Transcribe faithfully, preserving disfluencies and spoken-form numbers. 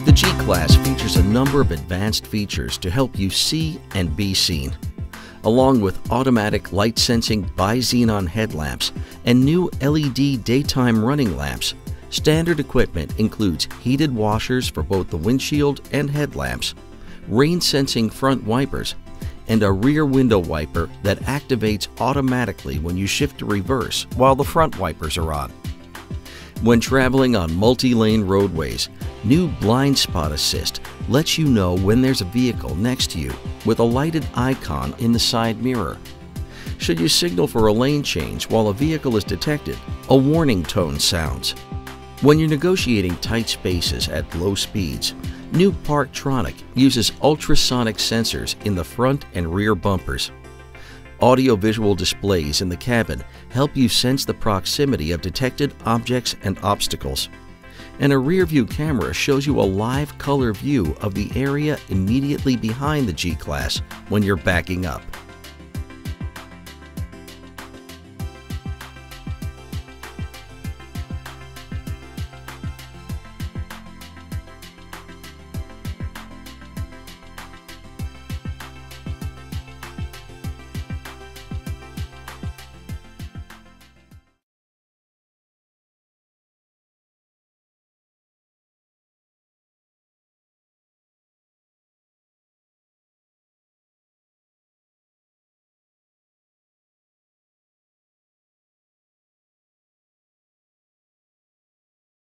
The G-Class features a number of advanced features to help you see and be seen. Along with automatic light-sensing bi-xenon headlamps and new L E D daytime running lamps, standard equipment includes heated washers for both the windshield and headlamps, rain-sensing front wipers, and a rear window wiper that activates automatically when you shift to reverse while the front wipers are on. When traveling on multi-lane roadways, new Blind Spot Assist lets you know when there's a vehicle next to you with a lighted icon in the side mirror. Should you signal for a lane change while a vehicle is detected, a warning tone sounds. When you're negotiating tight spaces at low speeds, new Parktronic uses ultrasonic sensors in the front and rear bumpers. Audio-visual displays in the cabin help you sense the proximity of detected objects and obstacles. And a rear-view camera shows you a live color view of the area immediately behind the G-Class when you're backing up.